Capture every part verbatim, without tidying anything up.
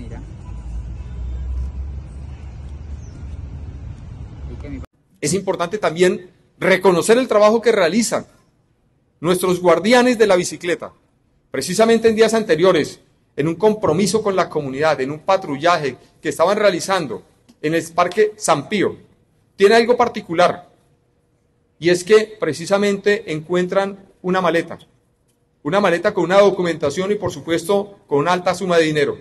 manera. Es importante también reconocer el trabajo que realizan nuestros guardianes de la bicicleta. Precisamente en días anteriores, en un compromiso con la comunidad, en un patrullaje que estaban realizando en el Parque San Pío, tiene algo particular, y es que precisamente encuentran una maleta, una maleta con una documentación y por supuesto con una alta suma de dinero.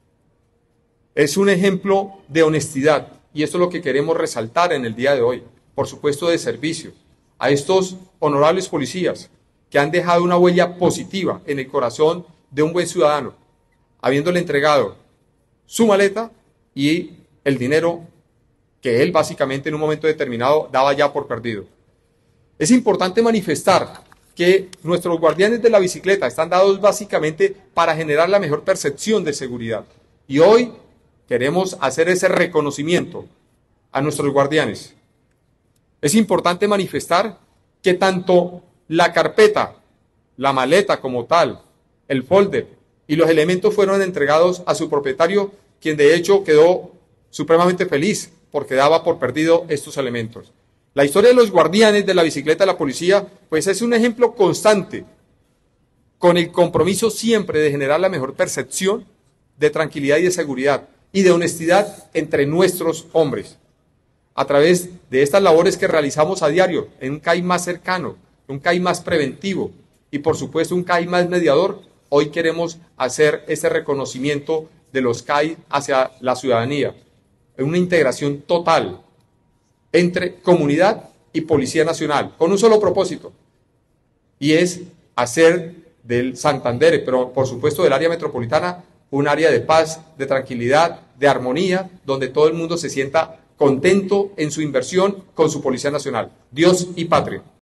Es un ejemplo de honestidad, y esto es lo que queremos resaltar en el día de hoy, por supuesto de servicio, a estos honorables policías que han dejado una huella positiva en el corazón de un buen ciudadano, habiéndole entregado su maleta y el dinero que él básicamente en un momento determinado daba ya por perdido. Es importante manifestar que nuestros guardianes de la bicicleta están dados básicamente para generar la mejor percepción de seguridad. Y hoy queremos hacer ese reconocimiento a nuestros guardianes. Es importante manifestar que tanto la carpeta, la maleta como tal, el folder y los elementos fueron entregados a su propietario, quien de hecho quedó supremamente feliz porque daba por perdido estos elementos. La historia de los guardianes de la bicicleta de la policía, pues es un ejemplo constante, con el compromiso siempre de generar la mejor percepción de tranquilidad y de seguridad y de honestidad entre nuestros hombres. A través de estas labores que realizamos a diario, en un C A I más cercano, un C A I más preventivo y por supuesto un C A I más mediador, hoy queremos hacer ese reconocimiento de los C A I hacia la ciudadanía, en una integración total entre comunidad y Policía Nacional, con un solo propósito, y es hacer del Santander, pero por supuesto del área metropolitana, un área de paz, de tranquilidad, de armonía, donde todo el mundo se sienta contento en su inversión con su Policía Nacional. Dios y patria.